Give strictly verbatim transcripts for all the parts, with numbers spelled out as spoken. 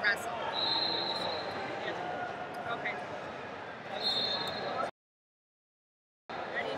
wrestle. Okay. Ready?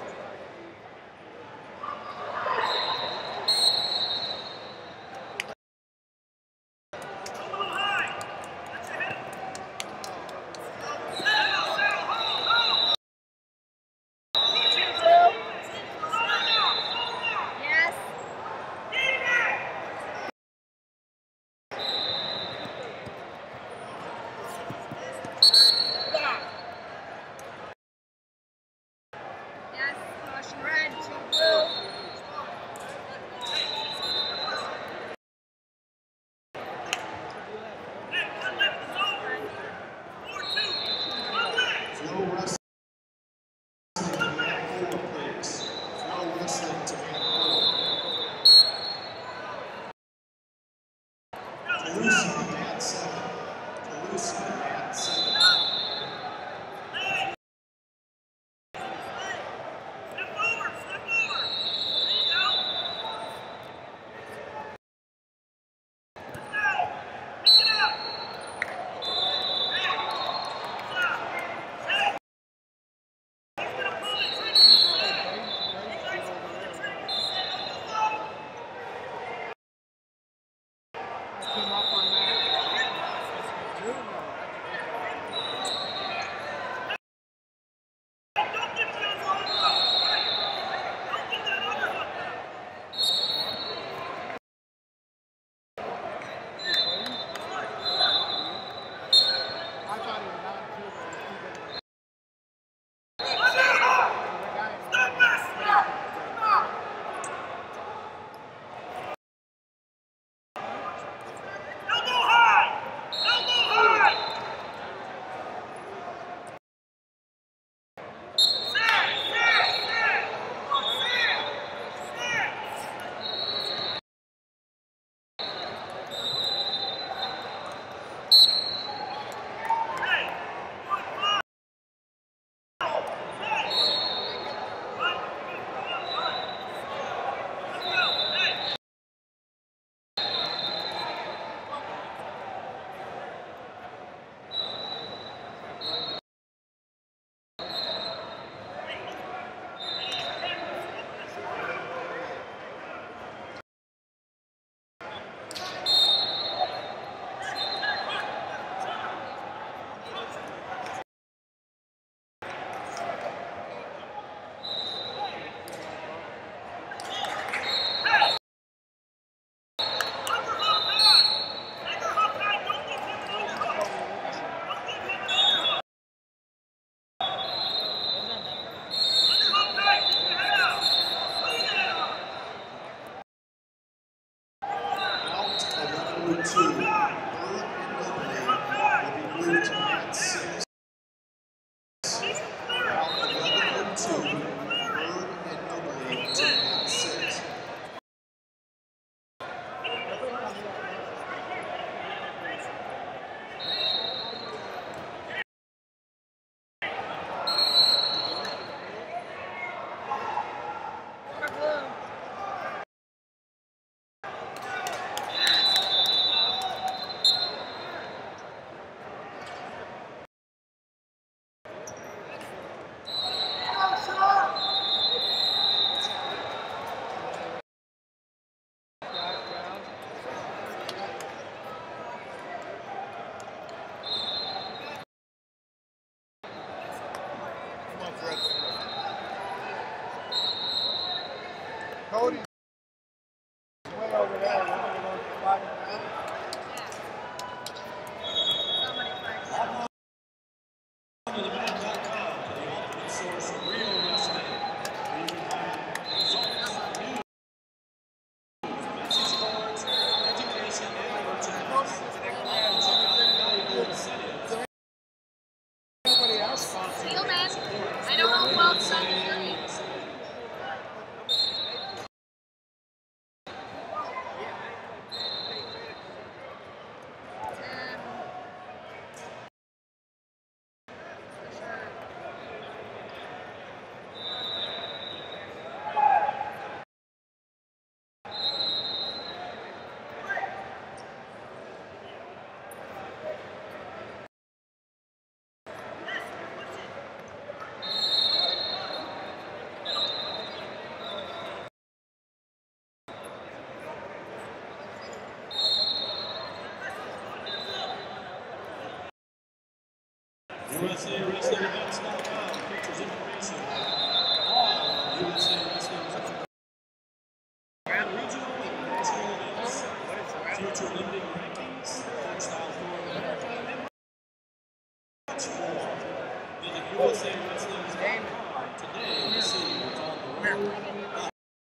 U S A Wrestling Events dot com features information on all U S A Wrestling regional and national events, future limited rankings, freestyle tour of America, and much more. Visit U S A Wrestling dot com today to see what's on the road.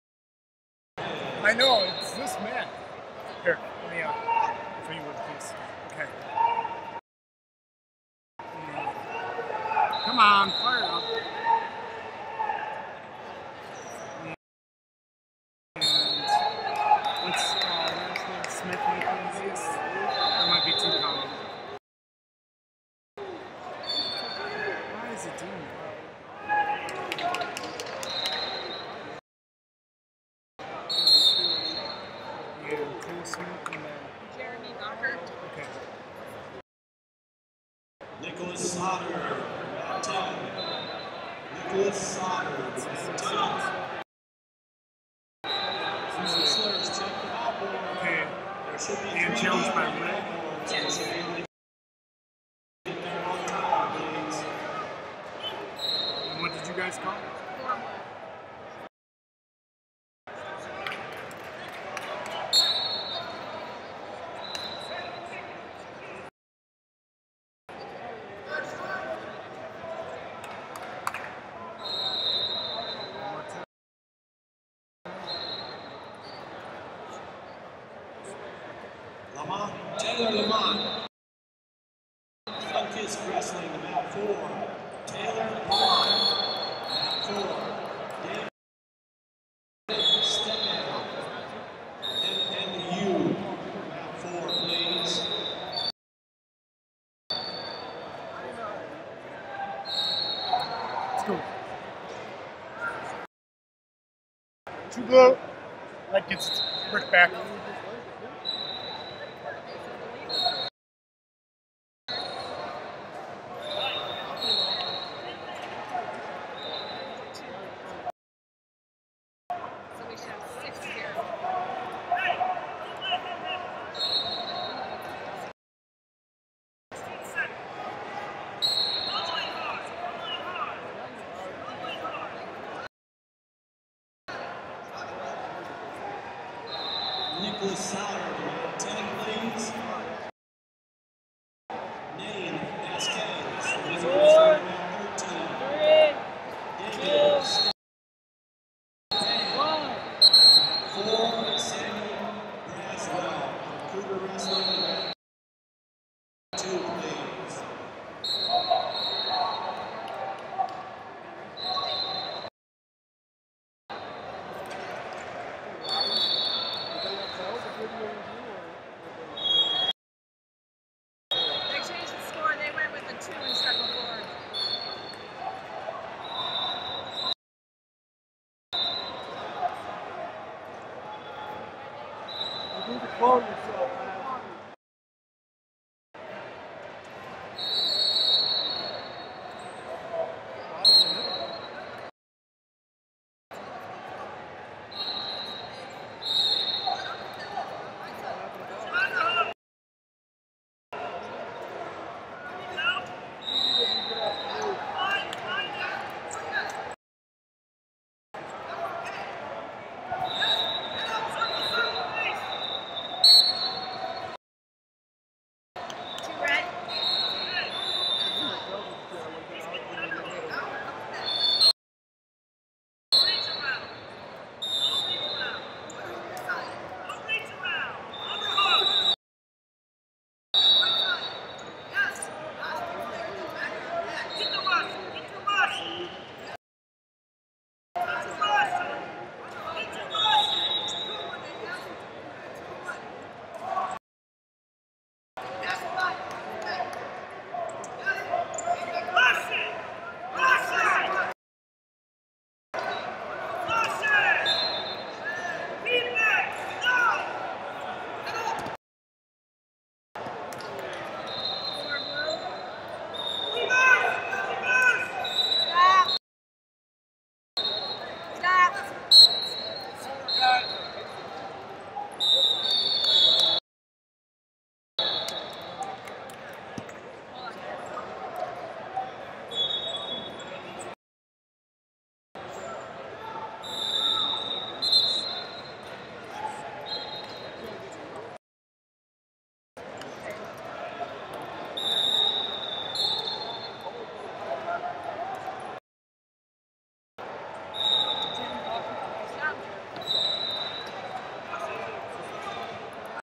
I know, it's this man. Here, let me, uh, for you one piece. Okay. Come on, fire it up. And what's, uh, last name? Smith McKenzie? That might be too common. Why is it doing that? Yeah, Cole Smith and then Jeremy Knocker. okay. Nicholas Sauter at ten. Nicholas Sauter at ten. Wrestlers, check the out board. Okay. There should be And three challenged by on Rick. board. So you get there on time, please. And what did you guys call? Lamont, Taylor Lamont. Sunkist Wrestling, mat four. Taylor Lamont, mat four. David Stephan, N N U, mat four, please. Let's go. Two blow. That gets Rick back.